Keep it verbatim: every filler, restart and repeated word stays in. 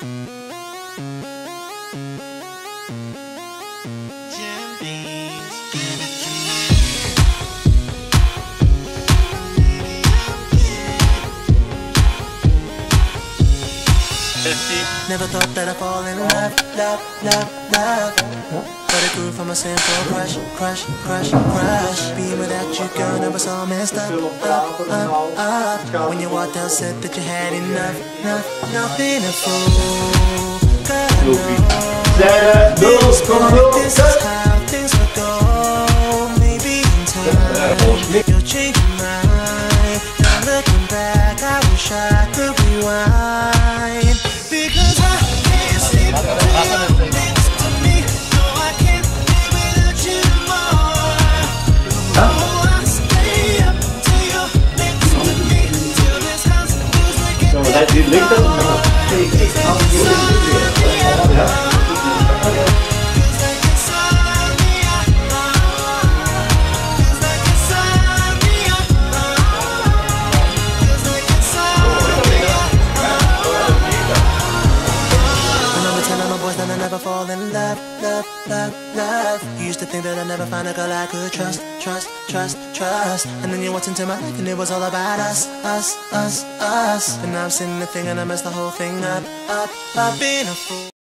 Never thought that I'd fall in love, love, love, love. But it grew from a simple crush, crush, crush, crush. Being without you, girl, never so messed up, up, up, up. When you walked out, said that you had enough, enough, nothing to fool. Girl, I know this point, this is how things will go. Maybe in time, you'll change your mind. Now looking back, I wish I could rewind. Because I can't sleep till you're next to me. No, I can't live without you more. Oh, I stay up till you're next to me. Till this house feels like it never more. Feels like insomnia. Feels like insomnia. Feels like insomnia. Feels like insomnia. Then I never fall in love, love, love, love. You used to think that I'd never find a girl I could trust, trust, trust, trust. And then you walked into my life and it was all about us, us, us, us. And now I'm sitting there thinking I messed the whole thing up, up, up, being a fool.